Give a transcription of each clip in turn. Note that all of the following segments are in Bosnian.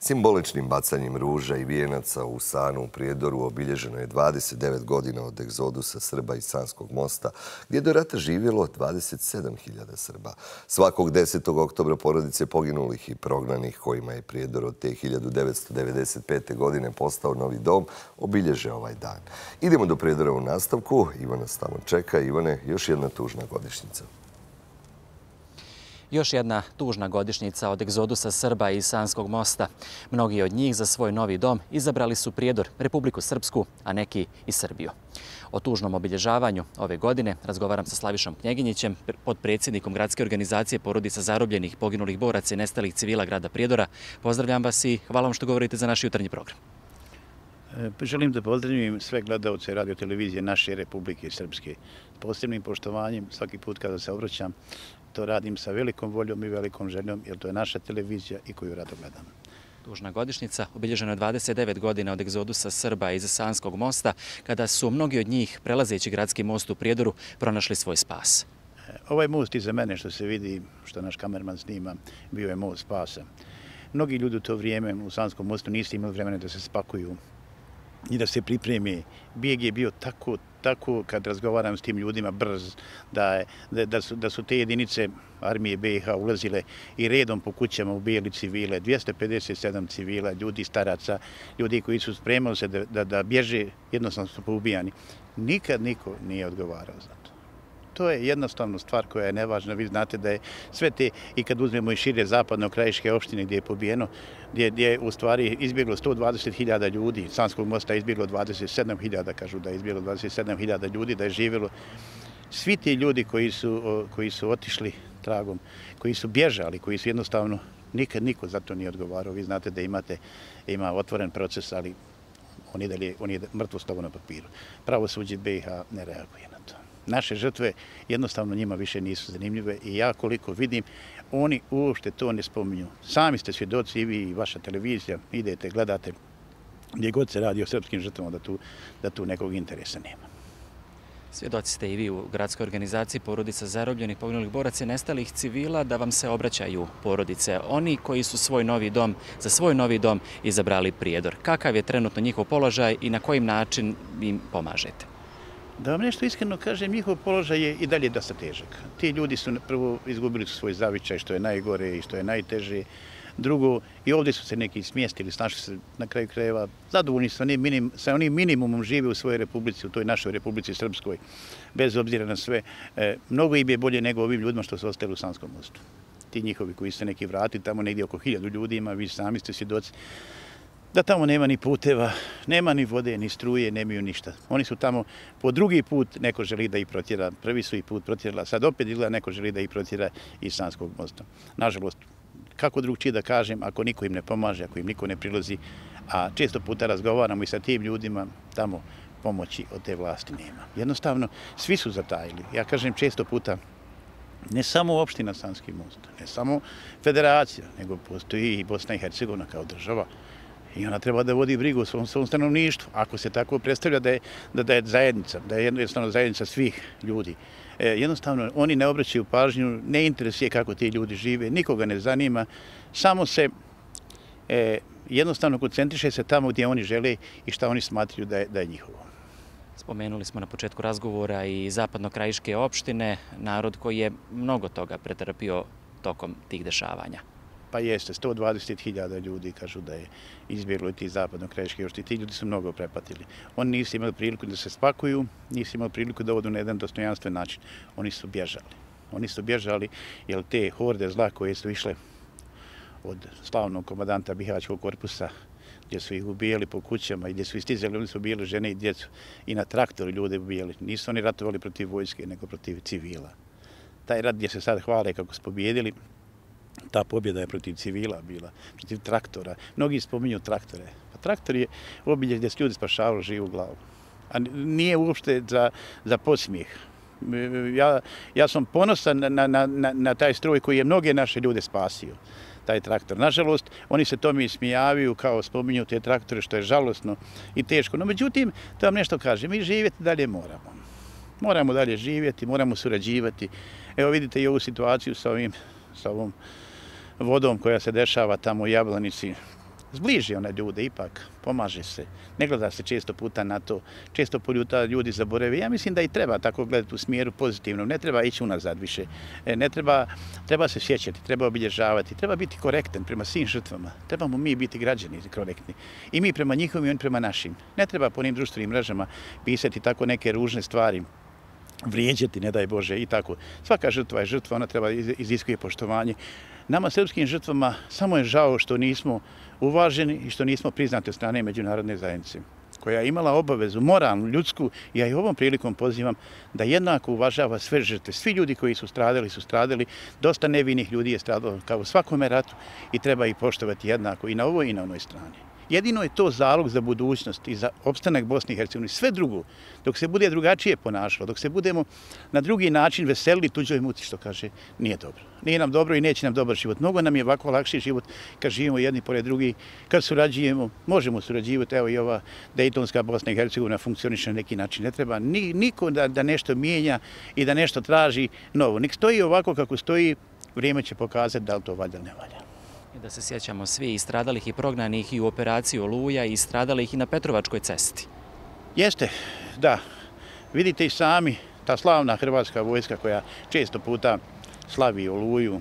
Simboličnim bacanjem ruža i vijenaca u Sanu u Prijedoru obilježeno je 29 godina od egzodusa Srba iz Sanskog mosta, gdje je do rata živjelo 27.000 Srba. Svakog 10. oktobra porodice poginulih i prognanih, kojima je Prijedor od te 1995. godine postao novi dom, obilježe ovaj dan. Idemo do Prijedora u nastavku. Ivana nas tamo čeka. Ivane, još jedna tužna godišnjica. Još jedna tužna godišnjica od egzodusa Srba iz Sanskog mosta. Mnogi od njih za svoj novi dom izabrali su Prijedor, Republiku Srpsku, a neki i Srbiju. O tužnom obilježavanju ove godine razgovaram sa Slavišom Knjeginjićem, potpredsjednikom gradske organizacije porodica zarobljenih i poginulih boraca i nestalih civila grada Prijedora. Pozdravljam vas i hvala vam što govorite za naš jutarnji program. Želim da pozdravim sve gledalce radio televizije naše Republike Srpske. S posebnim poštovanjem svaki put kada se obraćam, to radim sa velikom voljom i velikom željom, jer to je naša televizija i koju rado gledam. Tužna godišnjica, obilježena je 29 godina od egzodusa Srba iz Sanskog mosta, kada su mnogi od njih, prelazeći gradski most u Prijedoru, pronašli svoj spas. Ovaj most iza mene, što se vidi, što naš kamerman snima, bio je most spasa. Mnogi ljudi u to vrijeme u Sanskom mostu nisu imali vremena da se spakuju i da se pripremi. Bijeg je bio tako, kad razgovaram s tim ljudima, brz, da su te jedinice armije BiH ulazile i redom po kućama ubijali civile, 257 civila, ljudi staraca, ljudi koji su spremali se da bježe, jednostavno su poubijani. Nikad niko nije odgovarao za to. To je jednostavno stvar koja je nevažna. Vi znate da je sve te, i kad uzmemo i šire zapadno-krajiške opštine gdje je pobijeno, gdje je u stvari izbjeglo 120.000 ljudi, Sanskog mosta je izbjeglo 27.000, kažu da je izbjeglo 27.000 ljudi, da je živjelo. Svi ti ljudi koji su otišli tragom, koji su bježali, koji su jednostavno, nikad niko za to nije odgovarao. Vi znate da ima otvoren proces, ali on je mrtvo slovo na papiru. Pravosuđe BiH ne reaguje na to. Naše žrtve jednostavno njima više nisu zanimljive i ja koliko vidim, oni uopšte to ne spominju. Sami ste svjedoci i vi i vaša televizija, idete, gledate gdje god se radi o srpskim žrtvama da tu nekog interesa nema. Svjedoci ste i vi u gradskoj organizaciji porodica zarobljenih, poginulih boraca i nestalih civila da vam se obraćaju porodice. Oni koji su za svoj novi dom izabrali Prijedor. Kakav je trenutno njihov položaj i na koji način im pomažete? Da vam nešto iskreno kažem, njihov položaj je i dalje dosta težak. Ti ljudi su prvo izgubili svoj zavičaj, što je najgore i što je najteže. Drugo, i ovdje su se neki smjestili, snašli se na kraju krajeva, zadovoljni sa onim minimumom žive u svojoj republici, u toj našoj Republici Srpskoj, bez obzira na sve. Mnogo im je bolje nego ovim ljudima što su ostali u Sanskom mostu. Ti njihovi koji su se neki vratili, tamo negdje oko 1000 ljudi ima, vi sami ste svjedoci, da tamo nema ni puteva, nema ni vode, ni struje, nemaju ništa. Oni su tamo po drugi put, neko želi da ih protjera, prvi su ih put protjerala, sad opet izgleda neko želi da ih protjera iz Sanskog mosta. Nažalost, kako drugčije da kažem, ako niko im ne pomaže, ako im niko ne prilazi, a često puta razgovaramo i sa tim ljudima, tamo pomoći od te vlasti nema. Jednostavno, svi su zatajili. Ja kažem često puta, ne samo opština Sanski most, ne samo federacija, nego postoji i Bosna i Hercegovina kao država, i ona treba da vodi brigu o svom stanovništvu. Ako se tako predstavlja da je zajednica, da je jednostavno zajednica svih ljudi. Jednostavno, oni ne obraćaju pažnju, ne interesuje kako ti ljudi žive, nikoga ne zanima, samo se jednostavno koncentriše se tamo gdje oni žele i šta oni smatraju da je njihovo. Spomenuli smo na početku razgovora i zapadno-krajiške opštine, narod koji je mnogo toga pretrpio tokom tih dešavanja. Pa jeste, 120.000 ljudi kažu da je izbjeglo i ti zapadno-krajiške opštine. Ti ljudi su mnogo prepatili. Oni nisu imali priliku da se spakuju, nisu imali priliku da odu na jedan dostojanstven način. Oni su bježali. Oni su bježali jer te horde zla koje su išle od slavnog komandanta Bihaćkog korpusa, gdje su ih ubijali po kućama i gdje su istizali, oni su ubijali žene i djecu i na traktoru ljude ubijali. Nisu oni ratovali protiv vojske, nego protiv civila. Taj rat gdje se sad hvale kako su pobjedili, ta pobjeda je protiv civila bila, protiv traktora. Mnogi spominju traktore. Pa traktor je obilježje gdje se ljudi spašavali živu glavu. A nije uopšte za podsmijeh. Ja sam ponosan na taj stroj koji je mnoge naše ljude spasio, taj traktor. Nažalost, oni se tome ismijavaju kao spominju te traktore, što je žalosno i teško. No, međutim, to vam nešto kaže, mi živjeti dalje moramo. Moramo dalje živjeti, moramo surađivati. Evo vidite i ovu situaciju sa ovom vodom koja se dešava tamo u Jablanici. zbliži one ljude, ipak pomaže se. Ne gleda se često puta na to, često puta ljudi zaborave. Ja mislim da i treba tako gledati u smjeru pozitivnom, ne treba ići unazad više, treba se sjećati, treba obilježavati, treba biti korektan prema svim žrtvama. Trebamo mi biti građani korektni. I mi prema njihovim i oni prema našim. Ne treba po onim društvenim mrežama pisati tako neke ružne stvari, vrijeđati, ne daj Bože, i tako. Svaka žrtva je žrtva, ona treba iziskuje poštovanje. Nama, srpskim žrtvama, samo je žao što nismo uvaženi i što nismo priznati od strane međunarodne zajednice, koja je imala obavezu, moralnu, ljudsku, i ja i ovom prilikom pozivam da jednako uvažava sve žrtve. Svi ljudi koji su stradali, dosta nevinih ljudi je stradalo kao u svakome ratu i treba ih poštovati jednako i na ovoj i na onoj strani. Jedino je to zalog za budućnost i za opstanak Bosne i Hercegovine. Sve drugo, dok se bude drugačije ponašalo, dok se budemo na drugi način veselili tuđoj muci, što kaže, nije dobro. Nije nam dobro i neće nam dobar život. Mnogo nam je ovako lakši život kad živimo jedni pored drugih, kad surađujemo, možemo surađivati. Evo i ova Dejtonska Bosna i Hercegovina funkcioniše na neki način. Ne treba niko da nešto mijenja i da nešto traži novo. Nek stoji ovako kako stoji, vrijeme će pokazati da li to valja ili ne valja. Da se sjećamo svi i stradalih i prognanih i u operaciji Oluja i stradalih i na Petrovačkoj cesti. Jeste, da. Vidite i sami, ta slavna hrvatska vojska koja često puta slavi Oluju,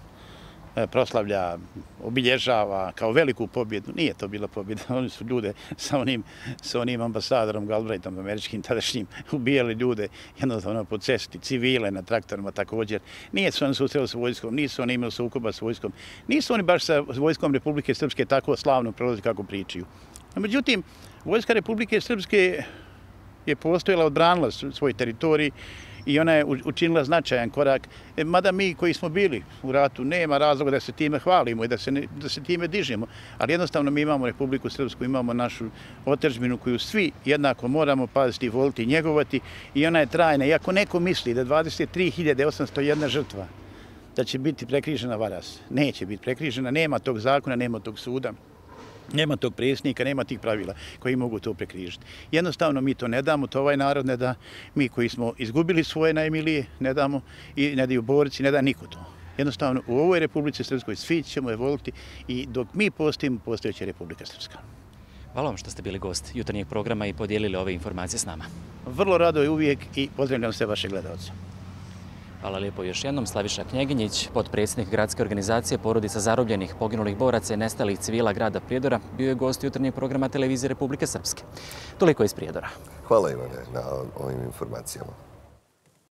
proslavlja, obilježava kao veliku pobjedu. Nije to bila pobjeda, oni su ljude sa onim ambasadorom Galbraithom, američkim tadašnjim, ubijali ljude jednostavno po cesti, civile na traktorima također. Nije se oni susreli s vojskom, nisu oni imali sukoba s vojskom, nisu oni baš sa vojskom Republike Srpske tako slavno prolazi kako pričaju. Međutim, vojska Republike Srpske je postojala, odbranila svoj teritorij i ona je učinila značajan korak. Mada mi koji smo bili u ratu, nema razloga da se time hvalimo i da se time dižemo, ali jednostavno mi imamo Republiku Srpsku, imamo našu otadžbinu koju svi jednako moramo paziti, voliti i njegovati, i ona je trajna. I ako neko misli da 23.801 žrtva da će biti prekrižena, vara se. Neće biti prekrižena, nema tog zakona, nema tog suda. Nema tog predsjednika, nema tih pravila koji mogu to prekrižiti. Jednostavno mi to ne damo, to ovaj narod ne da, mi koji smo izgubili svoje najmilije ne damo i ne daju borci, ne da niko to. Jednostavno u ovoj Republici Srpskoj svi ćemo je voliti i dok mi postojimo, postojeće Republika Srpska. Hvala vam što ste bili gost jutarnjeg programa i podijelili ove informacije s nama. Vrlo rado je uvijek i pozdravljam sve vaše gledalce. Hvala lijepo još jednom. Slaviša Knjeginjić, potpredsjednik gradske organizacije porodica zarobljenih, poginulih boraca i nestalih civila grada Prijedora, bio je gost jutarnjeg programa Televizije Republike Srpske. Toliko iz Prijedora. Hvala Ivane na ovim informacijama.